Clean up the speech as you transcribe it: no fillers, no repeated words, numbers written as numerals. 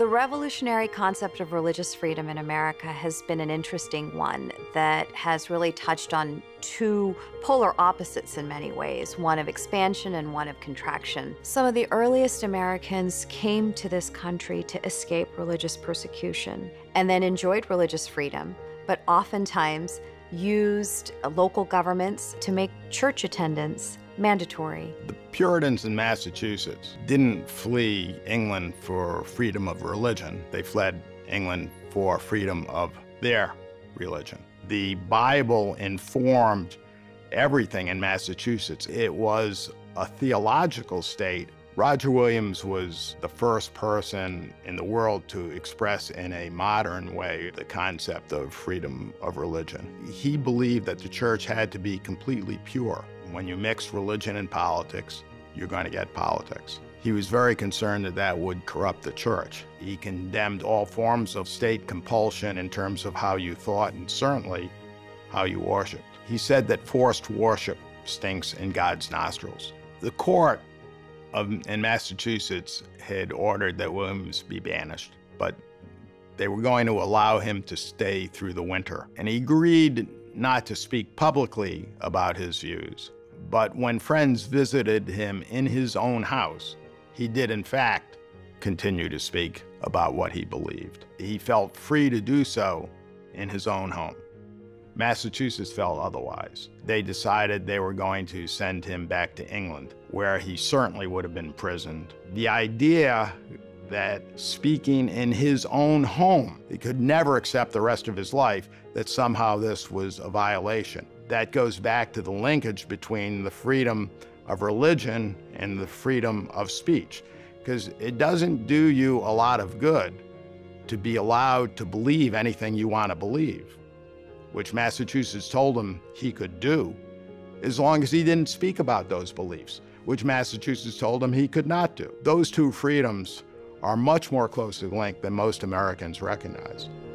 The revolutionary concept of religious freedom in America has been an interesting one that has really touched on two polar opposites in many ways, one of expansion and one of contraction. Some of the earliest Americans came to this country to escape religious persecution and then enjoyed religious freedom, but oftentimes used local governments to make church attendance mandatory. The Puritans in Massachusetts didn't flee England for freedom of religion. They fled England for freedom of their religion. The Bible informed everything in Massachusetts. It was a theological state. Roger Williams was the first person in the world to express in a modern way the concept of freedom of religion. He believed that the church had to be completely pure. When you mix religion and politics, you're going to get politics. He was very concerned that that would corrupt the church. He condemned all forms of state compulsion in terms of how you thought and certainly how you worshiped. He said that forced worship stinks in God's nostrils. The court in Massachusetts had ordered that Williams be banished, but they were going to allow him to stay through the winter. And he agreed not to speak publicly about his views. But when friends visited him in his own house, he did in fact continue to speak about what he believed. He felt free to do so in his own home. Massachusetts felt otherwise. They decided they were going to send him back to England, where he certainly would have been imprisoned. The idea that speaking in his own home, he could never accept the rest of his life, that somehow this was a violation. That goes back to the linkage between the freedom of religion and the freedom of speech, because it doesn't do you a lot of good to be allowed to believe anything you want to believe, which Massachusetts told him he could do, as long as he didn't speak about those beliefs, which Massachusetts told him he could not do. Those two freedoms are much more closely linked than most Americans recognize.